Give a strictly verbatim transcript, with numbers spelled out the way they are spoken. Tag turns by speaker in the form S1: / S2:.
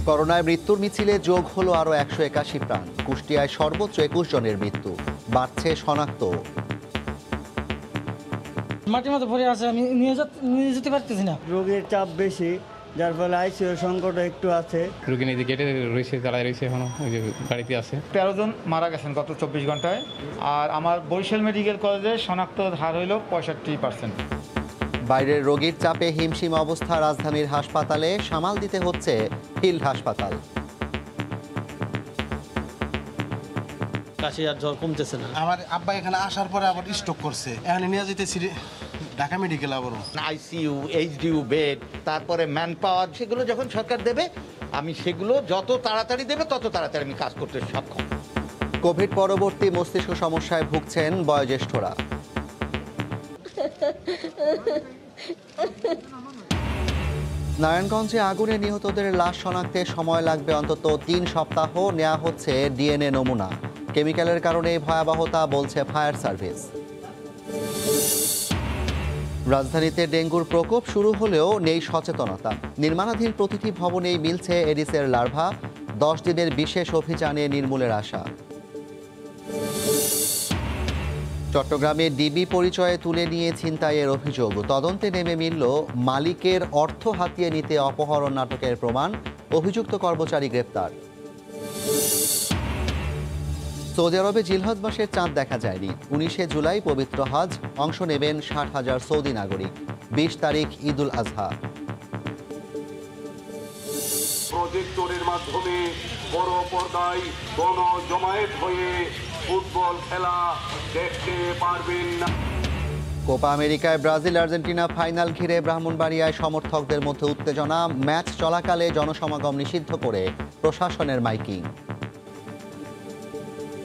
S1: করোনায় মৃত্যুর মিছিলে যোগ হলো আরও একশো একাশি প্রাণ। কুষ্টিয়ায় সর্বোচ্চ একুশ জনের মৃত্যু, বাড়ছে শনাক্ত।
S2: মাটির মতো পড়ে আছে, আমি নিয়ে যেতে নিয়ে যেতে পারতেছি না।
S3: রোগীর চাপ বেশি, যার ফলে আইসিইউ সংকট একটু আছে।
S4: রোগী নিজে গেটে রয়েছে, দাঁড়ায় রয়েছে, এখনো ওই যে গাড়িতে আছে।
S5: তেরো জন মারা গেছেন গত চব্বিশ ঘন্টায়। আর আমার বরিশাল মেডিকেল কলেজে শনাক্ত হার হইল পঁয়ষট্টি পার্সেন্ট।
S1: বাইরের রোগীর চাপে হিমশিম অবস্থা রাজধানীর হাসপাতালে, সামাল দিতে হচ্ছে হিল হাসপাতাল।
S6: কাশি আর জ্বর কমতেছে না।
S7: আমার আব্বা এখানে আসার পরে আবার স্ট্রোক করছে, এখানে নিয়ে যেতেছি ঢাকা মেডিকেল। আবারও
S8: আইসিইউ, এইচডিইউ বেড, তারপরে ম্যান পাওয়ার, সেগুলো যখন সরকার দেবে আমি সেগুলো যত তাড়াতাড়ি দেবে তত তাড়াতাড়ি আমি কাজ করতে সক্ষম।
S1: কোভিড পরবর্তী মস্তিষ্ক সমস্যায় ভুগছেন বয়োজ্যেষ্ঠরা। নারায়ণগঞ্জে আগুনে নিহতদের লাশ শনাক্তে সময় লাগবে অন্তত তিন সপ্তাহ। নেওয়া হচ্ছে ডিএনএ নমুনা। কেমিক্যালের কারণে ভয়াবহতা বলছে ফায়ার সার্ভিস। রাজধানীতে ডেঙ্গুর প্রকোপ শুরু হলেও নেই সচেতনতা। নির্মাণাধীন প্রতিটি ভবনেই মিলছে এডিসের লার্ভা। দশ দিনের বিশেষ অভিযানে নির্মূলের আশা। চট্টগ্রামে ডিবি পরিচয়ে তুলে নিয়ে ছিনতাইয়ের অভিযোগ। তদন্তে নেমে মিলল মালিকের অর্থ হাতিয়ে নিতে অপহরণ নাটকের প্রমাণ। অভিযুক্ত কর্মচারী গ্রেপ্তার। সৌদি আরবে জিলহজ মাসের চাঁদ দেখা যায়নি। উনিশে জুলাই পবিত্র হজ, অংশ নেবেন ষাট হাজার সৌদি নাগরিক। বিশ তারিখ ঈদুল আজহা।
S9: প্রজেক্টরের মাধ্যমে বড় পর্দায় গণ জমায়েত হয়ে ফুটবল খেলা দেখতে পারবেন না।
S1: কোপা আমেরিকায় ব্রাজিল আর্জেন্টিনা ফাইনাল ঘিরে ব্রাহ্মণবাড়িয়ায় সমর্থকদের মধ্যে উত্তেজনা। ম্যাচ চলাকালে জনসমাগম নিষিদ্ধ করে প্রশাসনের মাইকিং।